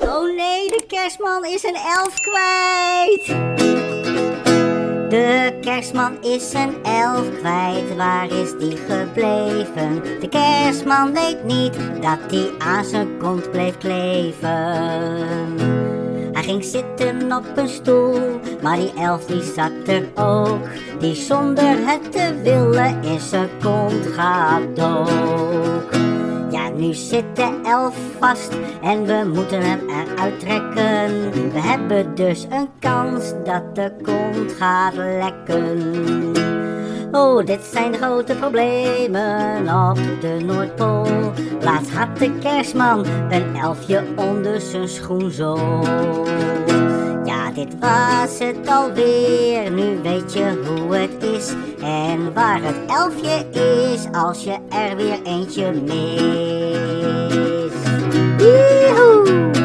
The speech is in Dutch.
Oh nee, de kerstman is een elf kwijt. De kerstman is een elf kwijt, waar is die gebleven? De kerstman weet niet dat hij aan zijn kont bleef kleven. Hij ging zitten op een stoel, maar die elf die zat er ook. Die zonder het te willen in zijn kont gaat dook. Ja, nu zit de elf vast en we moeten hem eruit trekken. We hebben dus een kans dat de kont gaat lekken. Oh, dit zijn de grote problemen op de Noordpool. Laatst had de kerstman een elfje onder zijn schoenzool. Ja, dit was het alweer, nu weet je hoe het is. En waar het elfje is, als je er weer eentje mist. Joehoe!